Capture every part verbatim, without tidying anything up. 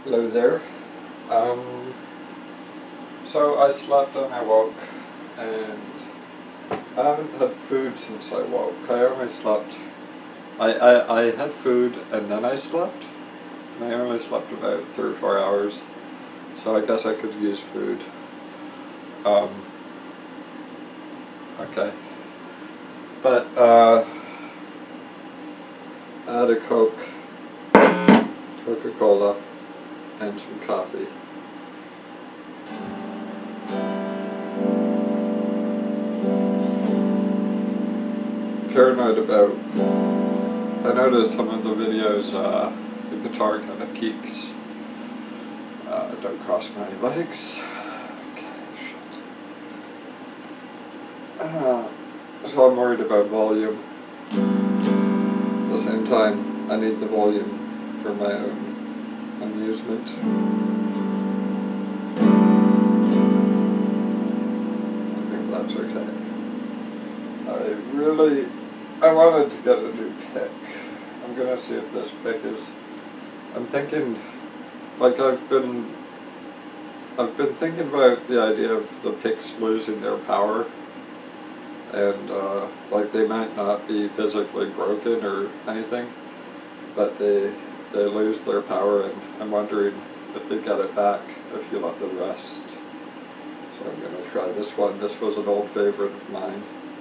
Hello there. Um, so I slept and I woke, and I haven't had food since I woke. I only slept. I, I, I had food and then I slept. And I only slept about three or four hours. So I guess I could use food. Um, okay. But uh, I had a Coke, Coca-Cola, and some coffee. Paranoid about, I noticed some of the videos, uh, the guitar kind of peaks. Uh, don't cross my legs. Okay, shit. Uh, so I'm worried about volume. At the same time, I need the volume for my own amusement. I think that's okay. I really, I wanted to get a new pick. I'm gonna see if this pick is, I'm thinking, like I've been, I've been thinking about the idea of the picks losing their power, and uh, like they might not be physically broken or anything, but they, they lose their power, and I'm wondering if they get it back if you let them rest. So I'm gonna try this one. This was an old favorite of mine.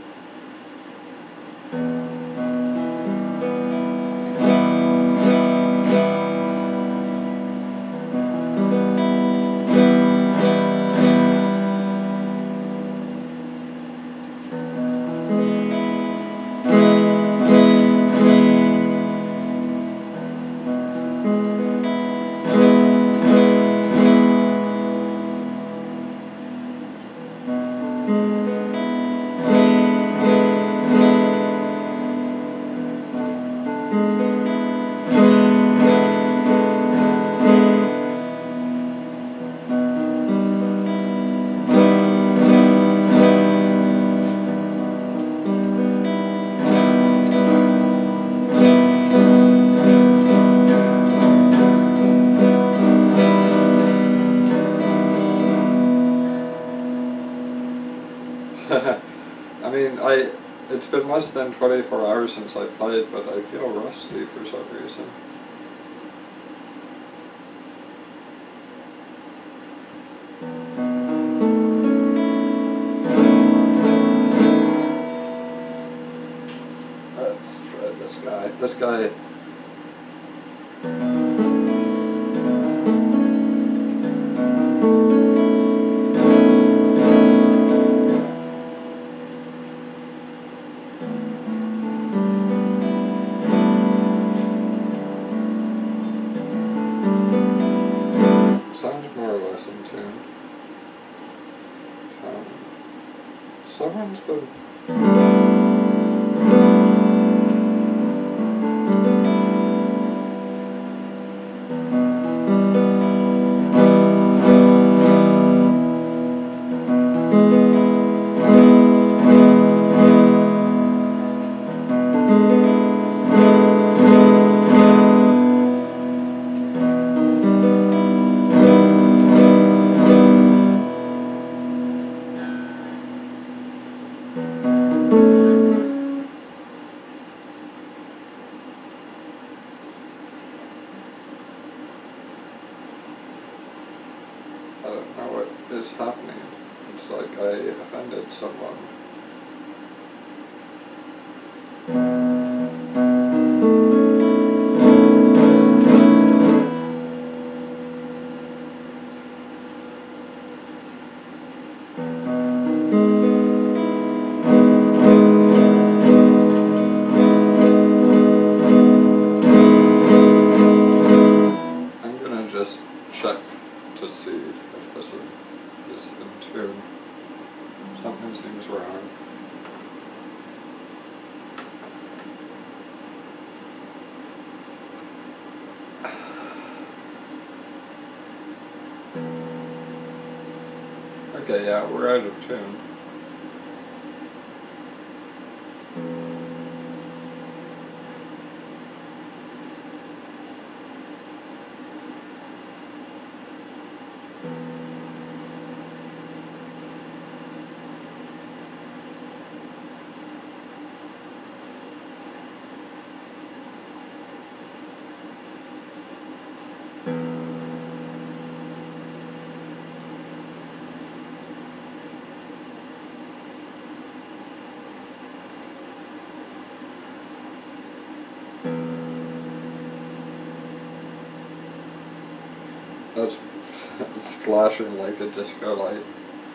I mean, I it's been less than twenty-four hours since I played, but I feel rusty for some reason. Let's try this guy. This guy. Sounds more or less in tune. Um, someone's been. I don't know what is happening. It's like I offended someone. I'm gonna just check to see if this is, is in tune. Something seems wrong. Okay, yeah, we're out of tune. That's it's flashing like a disco light.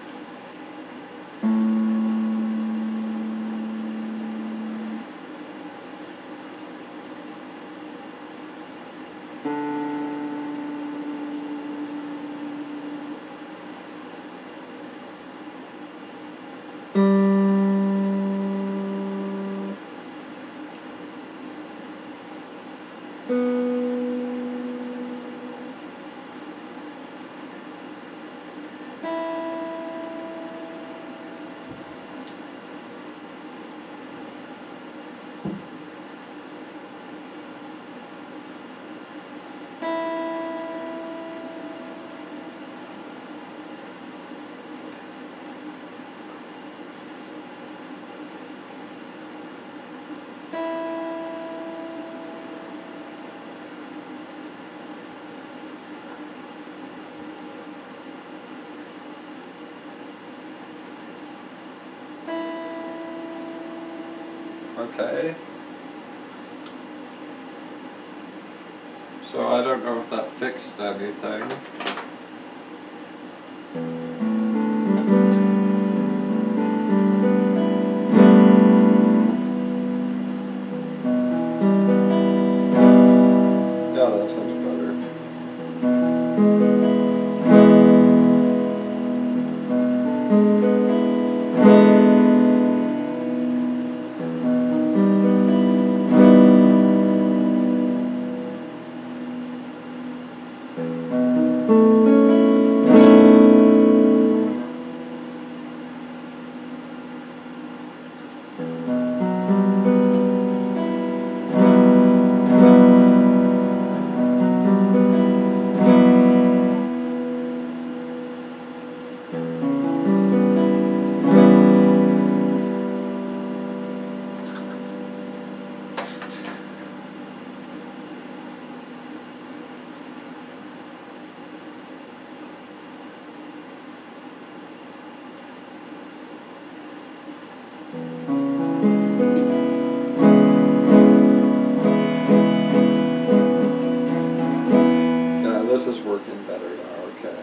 Okay. So I don't know if that fixed anything. Yeah, that sounds better. Yeah, this is working better now, okay.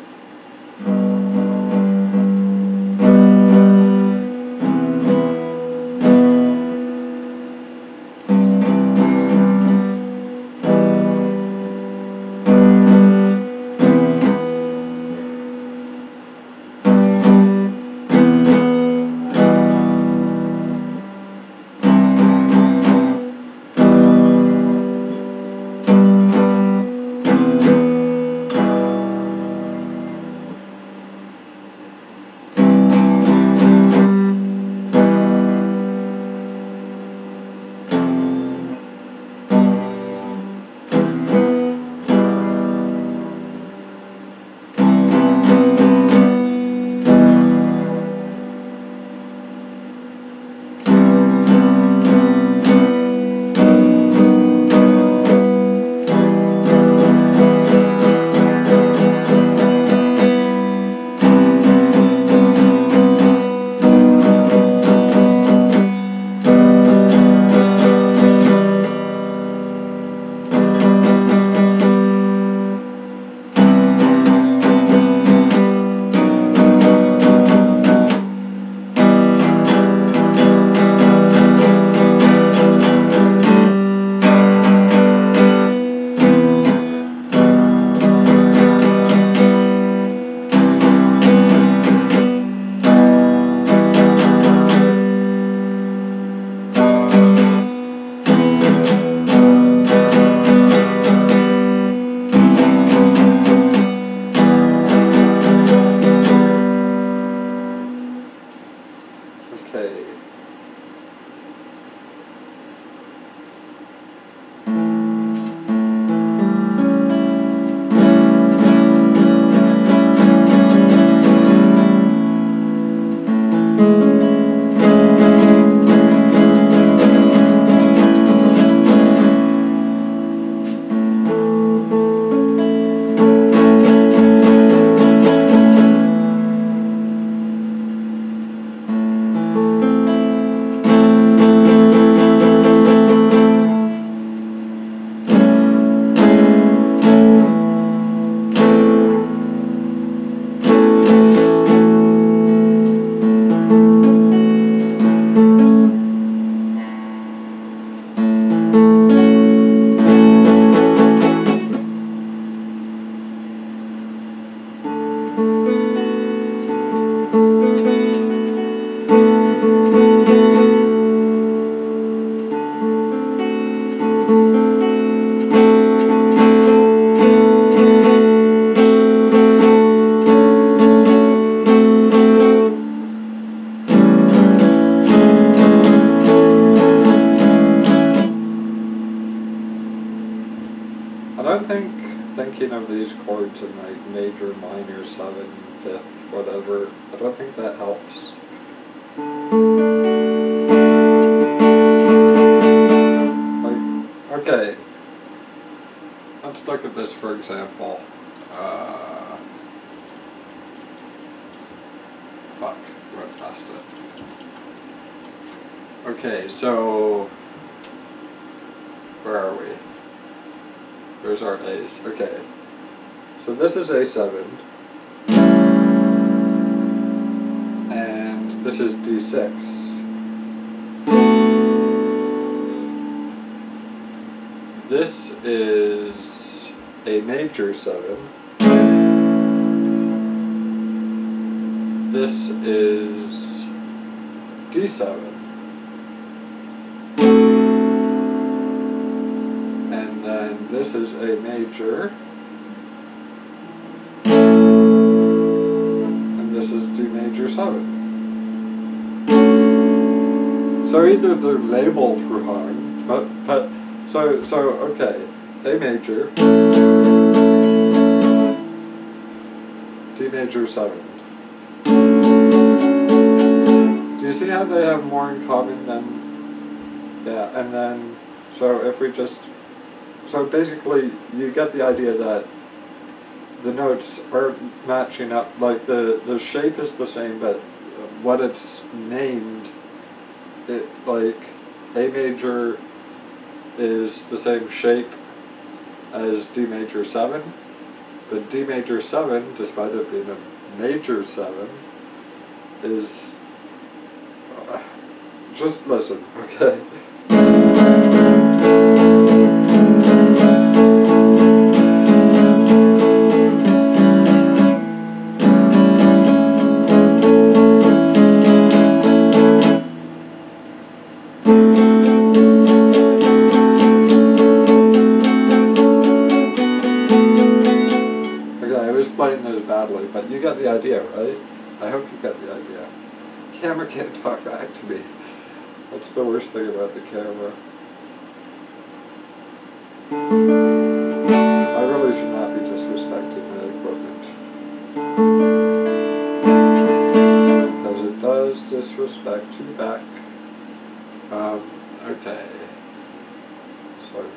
thinking of these chords in like major, minor, seven, fifth, whatever. I don't think that helps. Like, okay. Let's look at this for example. Uh, fuck, went past it. Okay, so where are we? Where's our A's? Okay. So this is A seven. And this is D six. This is A major seven. This is D seven. And then this is A major. And this is D major seven. So either they're labeled wrong, but, but so, so okay, A major, D major seven. Do you see how they have more in common than, yeah, and then, so if we just, so basically you get the idea that the notes are matching up, like the, the shape is the same, but what it's named, it, like, A major is the same shape as D major seven, but D major seven, despite it being a major seven, is, uh, just listen, okay? But you got the idea, right? I hope you got the idea. Camera can't talk back to me. That's the worst thing about the camera. I really should not be disrespecting my equipment. Because it does disrespect you back. Um, okay. Sorry.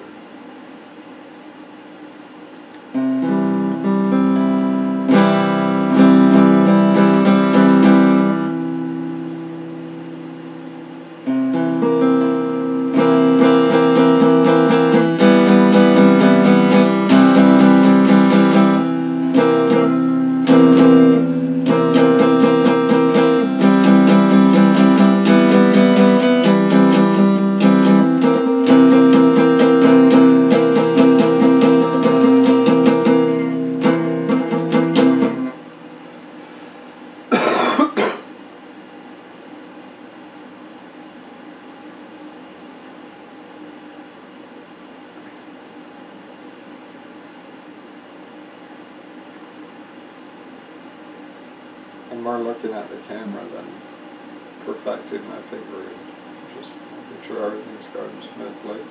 I'm more looking at the camera than perfecting my fingering, just making sure everything's going smoothly.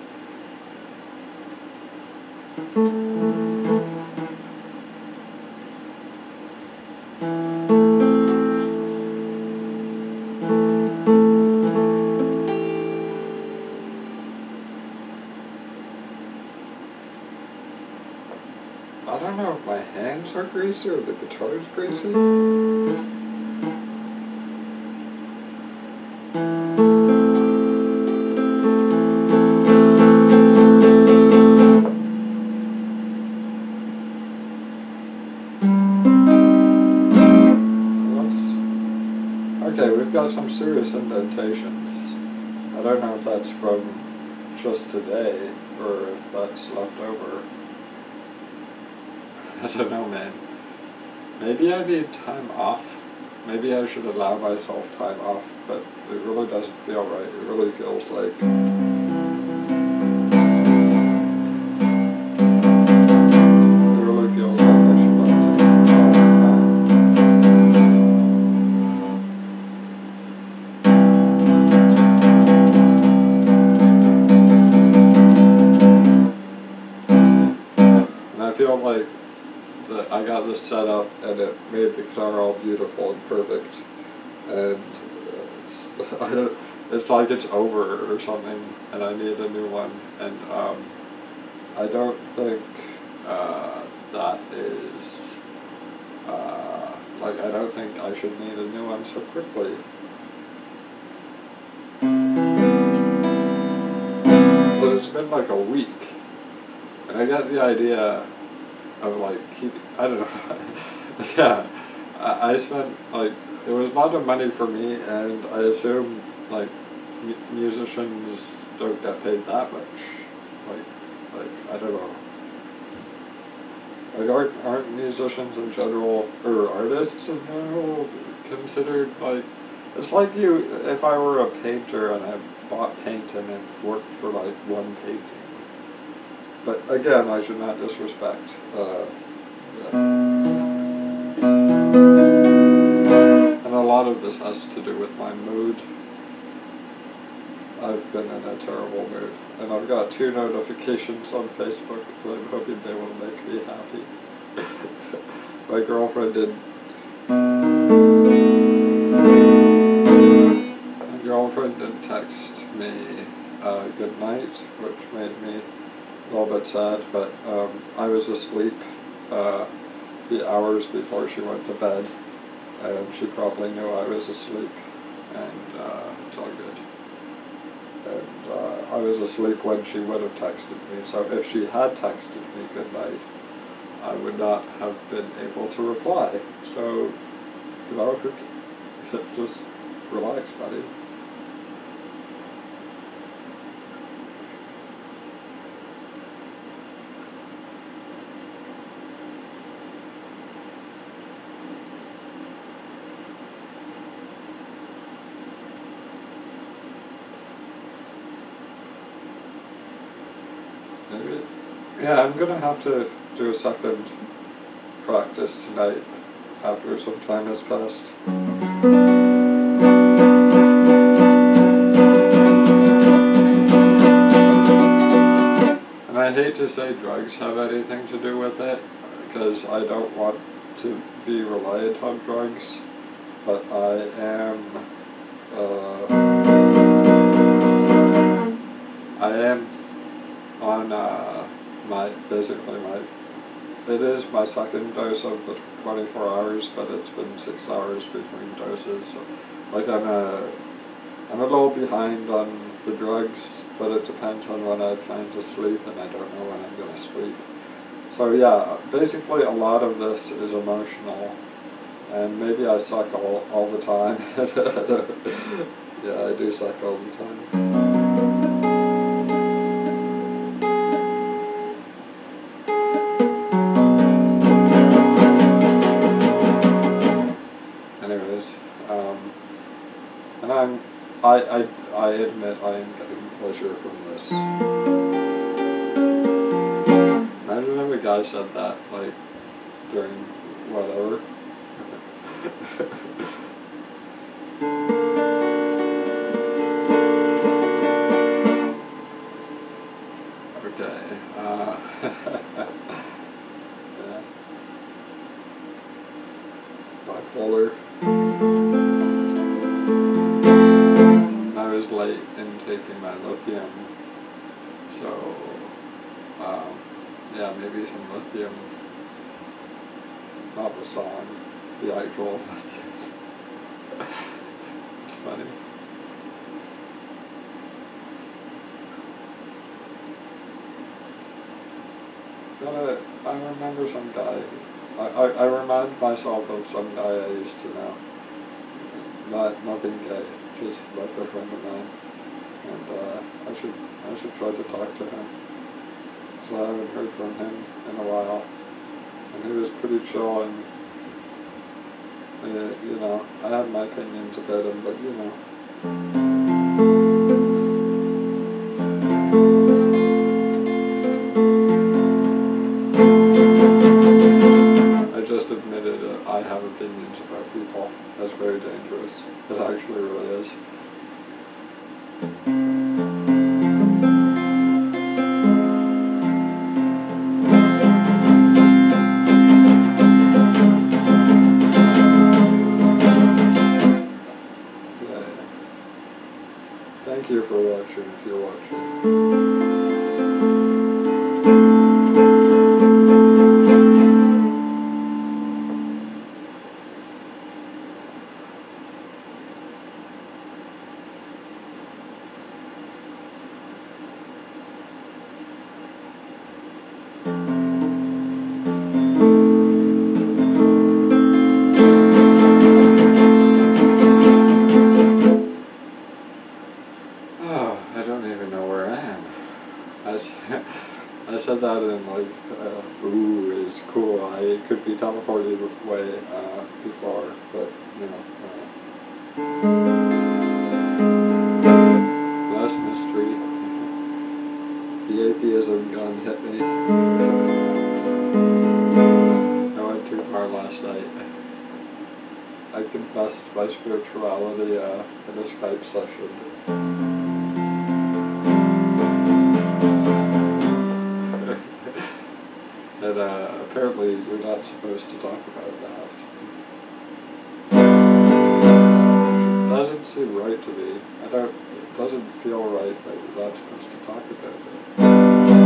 I don't know if my hands are greasy or the guitar's greasy. Okay, we've got some serious indentations. I don't know if that's from just today or if that's left over. I don't know, man. Maybe I need time off. Maybe I should allow myself time off, but it really doesn't feel right. It really feels like... It really feels like I should let it all the time. And I feel like the, I got this set up, and it made the guitar all beautiful and perfect, and it's, I don't, it's like it's over or something, and I need a new one, and um, I don't think uh, that is, uh, like, I don't think I should need a new one so quickly. But it's been like a week, and I got the idea of like keeping, I don't know, yeah, I, I spent like, it was a lot of money for me, and I assume like mu musicians don't get paid that much, like, like, I don't know, like aren't, aren't musicians in general, or artists in general, considered like, it's like you, if I were a painter and I bought paint and it worked for like one painting. But again, I should not disrespect. Uh, yeah. And a lot of this has to do with my mood. I've been in a terrible mood. And I've got two notifications on Facebook, but I'm hoping they will make me happy. My girlfriend did. My girlfriend did text me uh, good night, which made me a little bit sad, but um, I was asleep uh, the hours before she went to bed, and she probably knew I was asleep, and uh, it's all good. And uh, I was asleep when she would have texted me, so if she had texted me good night, I would not have been able to reply. So, you know, just relax, buddy. Maybe, yeah, I'm gonna have to do a second practice tonight after some time has passed. And I hate to say drugs have anything to do with it, because I don't want to be reliant on drugs, but I am, uh, I am on uh, my, basically my, it is my second dose of the twenty-four hours, but it's been six hours between doses, so like I'm a, I'm a little behind on the drugs, but it depends on when I plan to sleep, and I don't know when I'm going to sleep. So yeah, basically a lot of this is emotional, and maybe I suck all, all the time. Yeah, I do suck all the time. Anyways, um, and I'm, I, I, I admit I am getting pleasure from this. Imagine if a guy said that, like, during whatever. Okay, uh, yeah. Bipolar. I was late in taking my lithium, so, um, yeah, maybe some lithium, not the song, the actual lithium. It's funny. Gotta, I remember some guy, I, I, I remind myself of some guy I used to know, not, nothing gay, just like a friend of mine, and uh, I should, I should try to talk to him. So I haven't heard from him in a while, and he was pretty chill, and uh, you know, I have my opinions about him, but you know. I just admitted uh, I have opinions about people. That's very dangerous. It actually really is. like, uh, ooh, is cool. I could be teleported away uh, before, but, you know. Uh, last mystery. The atheism gun hit me. I went too far last night. I confessed my spirituality uh, in a Skype session. And uh, apparently you're not supposed to talk about that. It doesn't seem right to me. I don't, it doesn't feel right that you're not supposed to talk about it.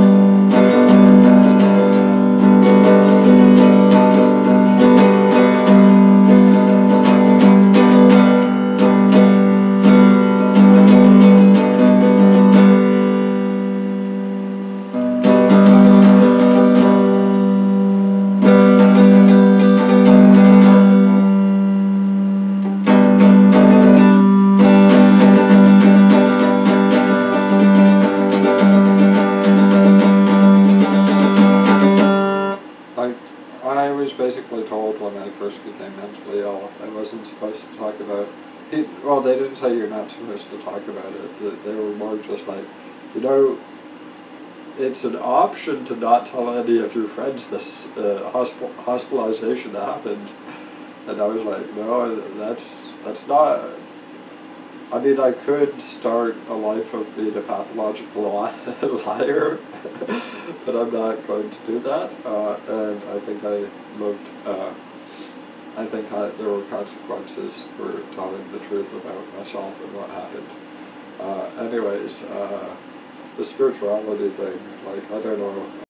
I was basically told when I first became mentally ill I wasn't supposed to talk about it. Well, they didn't say you're not supposed to talk about it. They were more just like, you know, it's an option to not tell any of your friends this uh, hosp hospitalization happened. And I was like, no, that's, that's not... I mean, I could start a life of being a pathological li liar, but I'm not going to do that. Uh, and I think I lived, uh, I think I, there were consequences for telling the truth about myself and what happened. Uh, anyways, uh, the spirituality thing, like, I don't know.